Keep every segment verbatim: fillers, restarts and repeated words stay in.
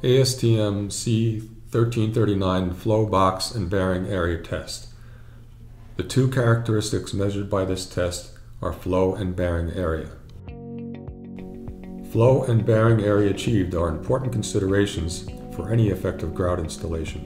A S T M C thirteen thirty-nine flow box and bearing area test. The two characteristics measured by this test are flow and bearing area. Flow and bearing area achieved are important considerations for any effective grout installation.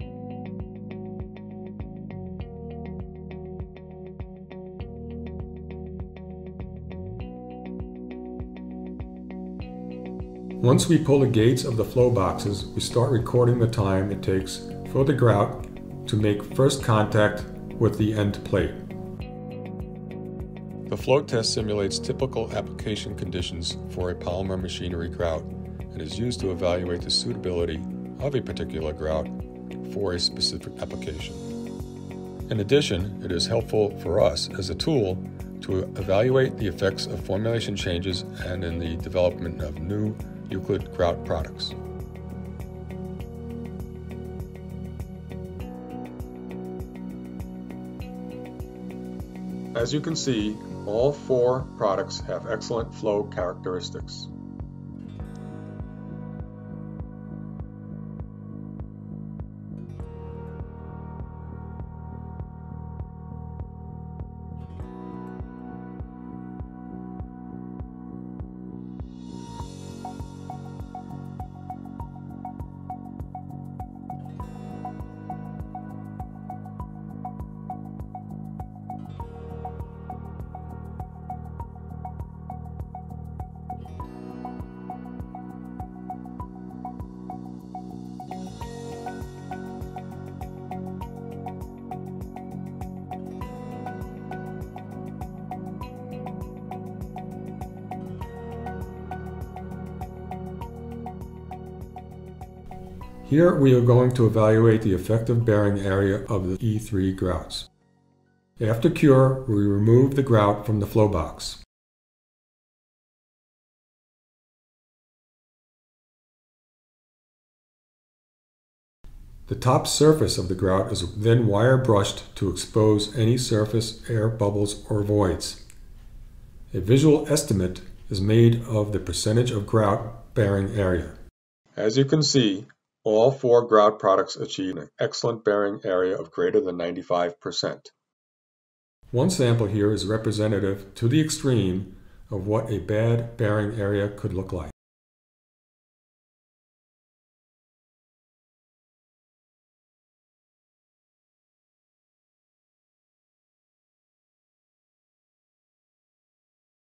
Once we pull the gates of the flow boxes, we start recording the time it takes for the grout to make first contact with the end plate. The flow test simulates typical application conditions for a polymer machinery grout and is used to evaluate the suitability of a particular grout for a specific application. In addition, it is helpful for us as a tool to evaluate the effects of formulation changes and in the development of new Euclid grout products. As you can see, all four products have excellent flow characteristics. Here we are going to evaluate the effective bearing area of the E three grouts. After cure, we remove the grout from the flow box. The top surface of the grout is then wire brushed to expose any surface air bubbles or voids. A visual estimate is made of the percentage of grout bearing area. As you can see, all four grout products achieve an excellent bearing area of greater than ninety-five percent. One sample here is representative to the extreme of what a bad bearing area could look like.